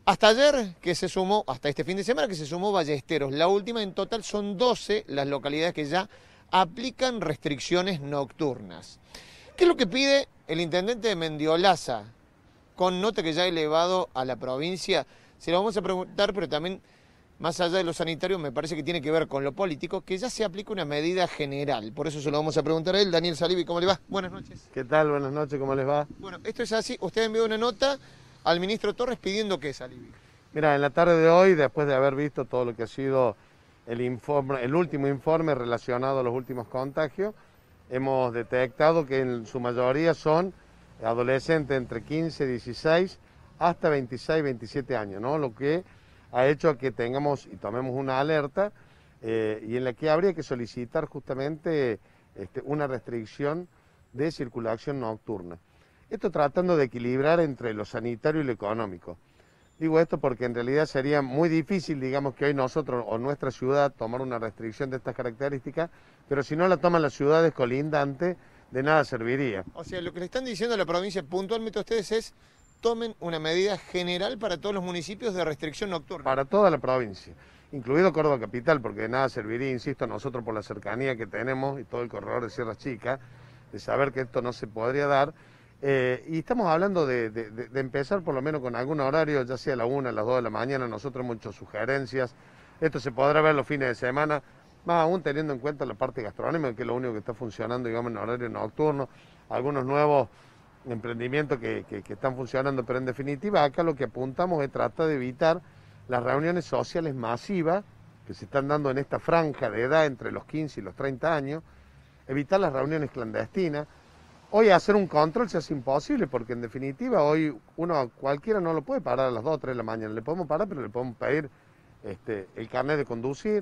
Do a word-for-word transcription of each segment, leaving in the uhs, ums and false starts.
Hasta ayer que se sumó, hasta este fin de semana que se sumó Ballesteros. La última, en total son doce las localidades que ya aplican restricciones nocturnas. ¿Qué es lo que pide el intendente de Mendiolaza? Con nota que ya ha elevado a la provincia. Se lo vamos a preguntar, pero también, más allá de lo sanitario, me parece que tiene que ver con lo político, que ya se aplica una medida general. Por eso se lo vamos a preguntar a él. Daniel Salivi, ¿cómo le va? Buenas noches. ¿Qué tal? Buenas noches, ¿cómo les va? Bueno, esto es así. Usted envió una nota al ministro Torres pidiendo qué, Salivi. Mira, en la tarde de hoy, después de haber visto todo lo que ha sido el informe, el último informe relacionado a los últimos contagios, hemos detectado que en su mayoría son adolescentes entre quince, dieciséis hasta veintiséis, veintisiete años, ¿no? Lo que ha hecho que tengamos y tomemos una alerta eh, y en la que habría que solicitar justamente este, una restricción de circulación nocturna. Esto tratando de equilibrar entre lo sanitario y lo económico. Digo esto porque en realidad sería muy difícil, digamos, que hoy nosotros o nuestra ciudad tomar una restricción de estas características, pero si no la toman las ciudades colindantes, de nada serviría. O sea, lo que le están diciendo a la provincia puntualmente a ustedes es tomen una medida general para todos los municipios de restricción nocturna. Para toda la provincia, incluido Córdoba Capital, porque de nada serviría, insisto, nosotros por la cercanía que tenemos y todo el corredor de Sierra Chica, de saber que esto no se podría dar. Eh, y estamos hablando de, de, de empezar por lo menos con algún horario, ya sea a la una, a las dos de la mañana. Nosotros hemos hecho sugerencias. Esto se podrá ver los fines de semana, más aún teniendo en cuenta la parte gastronómica, que es lo único que está funcionando, digamos, en horario nocturno. Algunos nuevos emprendimientos que, que, que están funcionando, pero en definitiva acá lo que apuntamos es tratar de evitar las reuniones sociales masivas que se están dando en esta franja de edad entre los quince y los treinta años, evitar las reuniones clandestinas. Hoy hacer un control se hace imposible porque en definitiva hoy uno cualquiera no lo puede parar a las dos o tres de la mañana. Le podemos parar, pero le podemos pedir este, el carnet de conducir,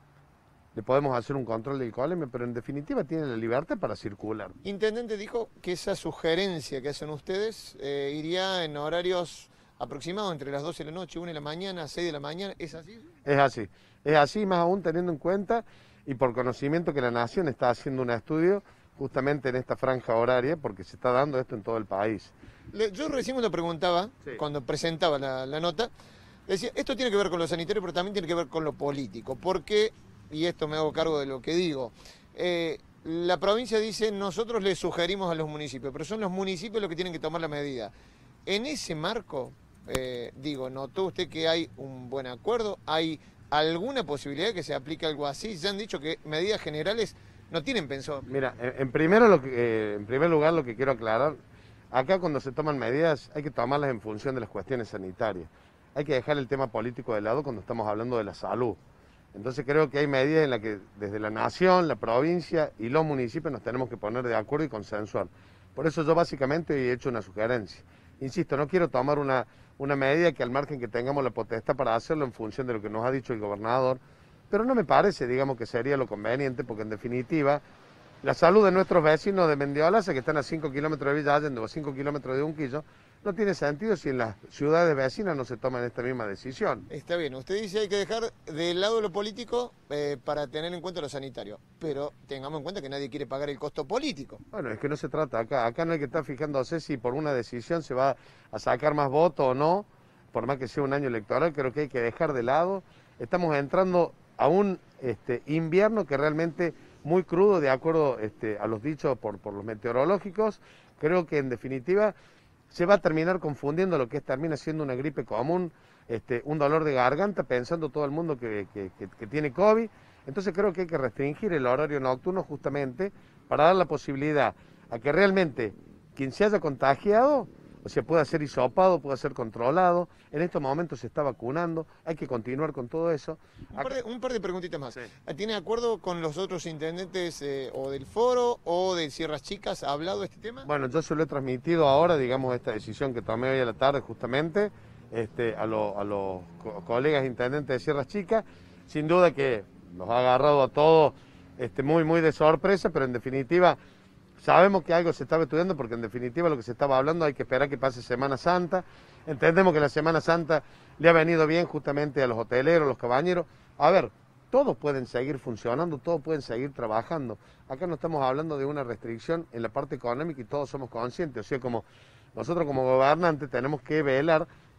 le podemos hacer un control del alcoholemia, pero en definitiva tiene la libertad para circular. Intendente dijo que esa sugerencia que hacen ustedes eh, iría en horarios aproximados entre las doce de la noche, una de la mañana, seis de la mañana. ¿Es así? Es así. Es así, más aún teniendo en cuenta y por conocimiento que la Nación está haciendo un estudio justamente en esta franja horaria, porque se está dando esto en todo el país. Le, yo recién cuando preguntaba, sí. cuando presentaba la, la nota, decía, esto tiene que ver con lo sanitario, pero también tiene que ver con lo político, porque, y esto me hago cargo de lo que digo, eh, la provincia dice, nosotros le sugerimos a los municipios, pero son los municipios los que tienen que tomar la medida. En ese marco, eh, digo, ¿notó usted que hay un buen acuerdo? ¿Hay alguna posibilidad de que se aplique algo así? Ya han dicho que medidas generales no tienen pensado. Mira, en, en, primero lo que, eh, en primer lugar lo que quiero aclarar, acá cuando se toman medidas hay que tomarlas en función de las cuestiones sanitarias. Hay que dejar el tema político de lado cuando estamos hablando de la salud. Entonces creo que hay medidas en las que desde la nación, la provincia y los municipios nos tenemos que poner de acuerdo y consensuar. Por eso yo básicamente he hecho una sugerencia. Insisto, no quiero tomar una, una medida que al margen que tengamos la potestad para hacerlo en función de lo que nos ha dicho el gobernador, pero no me parece, digamos, que sería lo conveniente, porque en definitiva, la salud de nuestros vecinos de Mendiolaza, que están a cinco kilómetros de Villa Allende o a cinco kilómetros de Unquillo, no tiene sentido si en las ciudades vecinas no se toman esta misma decisión. Está bien, usted dice hay que dejar de lado lo político eh, para tener en cuenta lo sanitario, pero tengamos en cuenta que nadie quiere pagar el costo político. Bueno, es que no se trata acá, acá no hay que estar fijándose si por una decisión se va a sacar más votos o no, por más que sea un año electoral, creo que hay que dejar de lado. Estamos entrando a un este, invierno que realmente muy crudo, de acuerdo este, a los dichos por, por los meteorológicos. Creo que en definitiva se va a terminar confundiendo lo que es, termina siendo una gripe común, este, un dolor de garganta, pensando todo el mundo que, que, que, que tiene COVID. Entonces creo que hay que restringir el horario nocturno justamente para dar la posibilidad a que realmente quien se haya contagiado, o sea, pueda ser hisopado, pueda ser controlado. En estos momentos se está vacunando, hay que continuar con todo eso. Un par de, un par de preguntitas más. Sí. ¿Tiene acuerdo con los otros intendentes eh, o del Foro o de Sierras Chicas? ¿Ha hablado de este tema? Bueno, yo se lo he transmitido ahora, digamos, esta decisión que tomé hoy a la tarde justamente este, a, lo, a los co colegas intendentes de Sierras Chicas. Sin duda que nos ha agarrado a todos este, muy, muy de sorpresa, pero en definitiva sabemos que algo se estaba estudiando porque en definitiva lo que se estaba hablando hay que esperar que pase Semana Santa. Entendemos que la Semana Santa le ha venido bien justamente a los hoteleros, a los cabañeros. A ver, todos pueden seguir funcionando, todos pueden seguir trabajando. Acá no estamos hablando de una restricción en la parte económica y todos somos conscientes. O sea, como nosotros como gobernantes tenemos que velar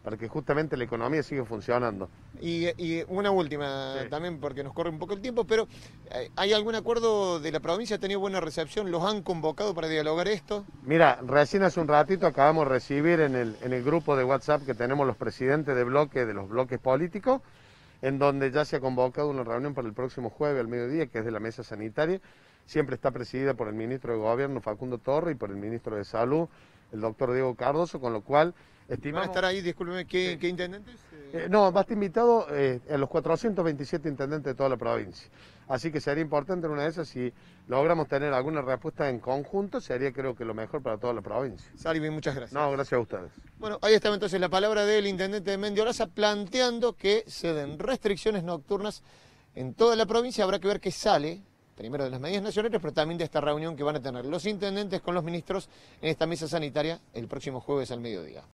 para que justamente la economía siga funcionando. Y, y una última Sí. también, porque nos corre un poco el tiempo, pero eh, ¿hay algún acuerdo de la provincia? ¿Ha tenido buena recepción? ¿Los han convocado para dialogar esto? Mira, recién hace un ratito acabamos de recibir en el, en el grupo de WhatsApp que tenemos los presidentes de bloque, de los bloques políticos, en donde ya se ha convocado una reunión para el próximo jueves al mediodía, que es de la mesa sanitaria. Siempre está presidida por el ministro de Gobierno, Facundo Torre, y por el ministro de Salud, el doctor Diego Cardoso, con lo cual estimamos... ¿Van a estar ahí, discúlpeme, qué, Sí. qué intendentes? Eh, no, va a estar invitado eh, a los cuatrocientos veintisiete intendentes de toda la provincia. Así que sería importante en una de esas, si logramos tener alguna respuesta en conjunto, sería creo que lo mejor para toda la provincia. Salvi, muchas gracias. No, gracias a ustedes. Bueno, ahí estaba entonces la palabra del intendente de Mendiolaza planteando que se den restricciones nocturnas en toda la provincia. Habrá que ver qué sale, primero de las medidas nacionales, pero también de esta reunión que van a tener los intendentes con los ministros en esta mesa sanitaria el próximo jueves al mediodía.